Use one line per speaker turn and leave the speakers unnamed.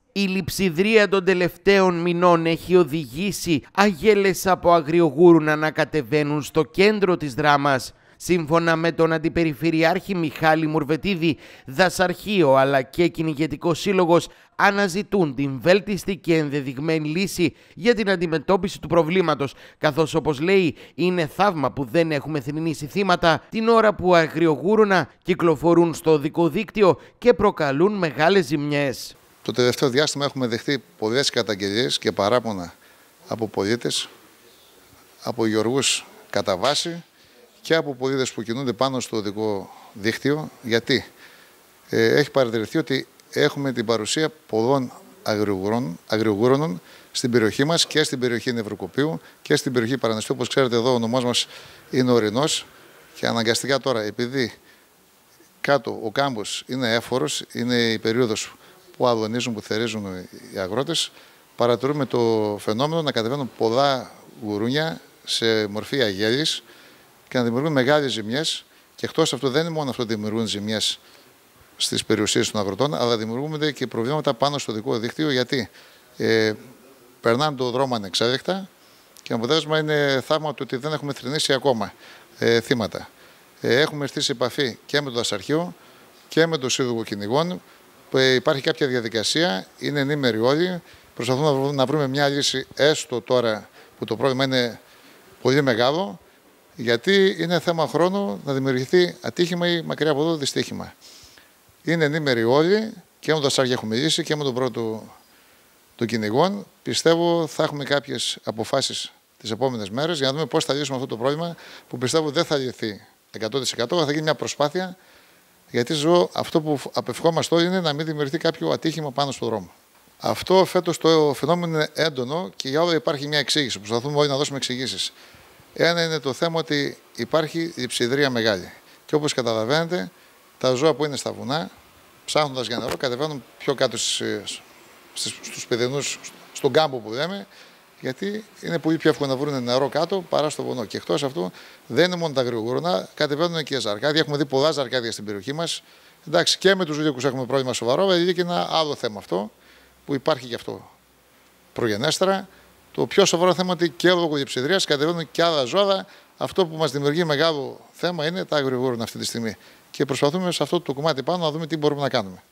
Η λειψιδρία των τελευταίων μηνών έχει οδηγήσει αγέλες από αγριογούρουνα να κατεβαίνουν στο κέντρο της δράμας. Σύμφωνα με τον Αντιπεριφερειάρχη Μιχάλη Μουρβετίδη, Δασαρχείο αλλά και Κυνηγετικός Σύλλογος αναζητούν την βέλτιστη και ενδεδειγμένη λύση για την αντιμετώπιση του προβλήματος, καθώς, όπως λέει, είναι θαύμα που δεν έχουμε θρηνήσει θύματα την ώρα που αγριογούρουνα κυκλοφορούν στο οδικό δίκτυο και προκαλούν μεγάλες ζημιές.
Το τελευταίο διάστημα έχουμε δεχτεί πολλές καταγγελίες και παράπονα από πολίτες, από γεωργούς κατά βάση και από πολίτες που κινούνται πάνω στο οδικό δίκτυο. Γιατί έχει παρατηρηθεί ότι έχουμε την παρουσία πολλών αγριογούρωνων στην περιοχή μας και στην περιοχή Νευροκοπίου και στην περιοχή Παραναστού. Όπως ξέρετε, εδώ ο νομός μας είναι ορεινός και αναγκαστικά τώρα, επειδή κάτω ο κάμπος είναι έφορος, είναι η περίοδος που αγωνίζουν, που θερίζουν οι αγρότες, παρατηρούμε το φαινόμενο να κατεβαίνουν πολλά γουρούνια σε μορφή αγέλης και να δημιουργούν μεγάλες ζημιές. Και εκτός αυτού, δεν είναι μόνο αυτό ότι δημιουργούν ζημιές στις περιουσίες των αγροτών, αλλά δημιουργούνται και προβλήματα πάνω στο οδικό δίκτυο, γιατί περνάνε το δρόμο ανεξέλεκτα και αποτέλεσμα είναι θαύμα του ότι δεν έχουμε θρηνήσει ακόμα θύματα. Έχουμε έρθει σε επαφή και με το Δασαρχείο και με το Σύλλογο Κυνηγών. Υπάρχει κάποια διαδικασία, είναι ενήμεροι όλοι. Προσπαθούμε να βρούμε μια λύση, έστω τώρα που το πρόβλημα είναι πολύ μεγάλο, γιατί είναι θέμα χρόνου να δημιουργηθεί ατύχημα ή μακριά από εδώ δυστύχημα. Είναι ενήμεροι όλοι, και με τον Δασάρχη έχουμε μιλήσει και με τον πρώτο των κυνηγών. Πιστεύω θα έχουμε κάποιες αποφάσεις τις επόμενες μέρες για να δούμε πώς θα λύσουμε αυτό το πρόβλημα, που πιστεύω δεν θα λυθεί 100%, αλλά θα γίνει μια προσπάθεια. Γιατί ζω, αυτό που απευχόμαστε όλοι είναι να μην δημιουργηθεί κάποιο ατύχημα πάνω στον δρόμο. Αυτό φέτος το φαινόμενο είναι έντονο και για όλα υπάρχει μια εξήγηση. Προσπαθούμε όλοι να δώσουμε εξηγήσεις. Ένα είναι το θέμα ότι υπάρχει λειψιδρία μεγάλη. Και όπως καταλαβαίνετε, τα ζώα που είναι στα βουνά, ψάχνοντας για νερό, κατεβαίνουν πιο κάτω στους παιδινούς, στον κάμπο που λέμε, γιατί είναι πολύ πιο εύκολο να βρουν νερό κάτω παρά στο βουνό. Και εκτός αυτού, δεν είναι μόνο τα αγριογούρουνα, κατεβαίνουν και ζαρκάδια. Έχουμε δει πολλά ζαρκάδια στην περιοχή μας. Εντάξει, και με τους λύκους έχουμε πρόβλημα σοβαρό, αλλά είναι και ένα άλλο θέμα αυτό, που υπάρχει και αυτό προγενέστερα. Το πιο σοβαρό θέμα είναι ότι και λόγω λειψιδρίας κατεβαίνουν και άλλα ζώα. Αυτό που μας δημιουργεί μεγάλο θέμα είναι τα αγριογούρουνα αυτή τη στιγμή. Και προσπαθούμε σε αυτό το κομμάτι πάνω να δούμε τι μπορούμε να κάνουμε.